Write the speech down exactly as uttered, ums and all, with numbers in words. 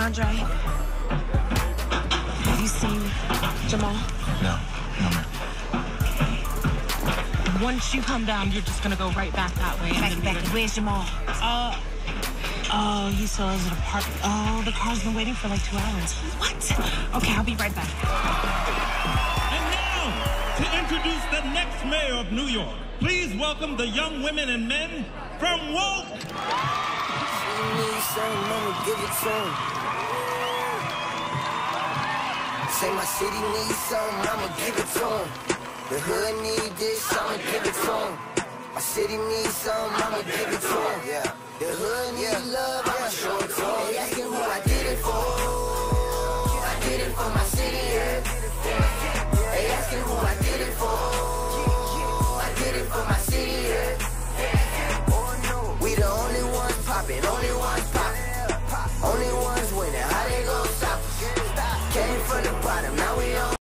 Andre, have you seen Jamal? No, no, ma'am. Once you come down, you're just gonna go right back that way. Back, back. Where's Jamal? Uh, oh, he still is at a park. Oh, the car's been waiting for like two hours. What? Okay, I'll be right back. And now, to introduce the next mayor of New York, please welcome the young women and men from W O K E. I'ma give it to 'em. Say my city needs something, I'ma give it to 'em. The hood need this, I'ma give it to 'em. My city needs something, I'ma give it to 'em. Yeah. The hood need yeah. love, I'ma show it to 'em. They asking who I did it for. I did it for my city, yeah. They asking who I did it for.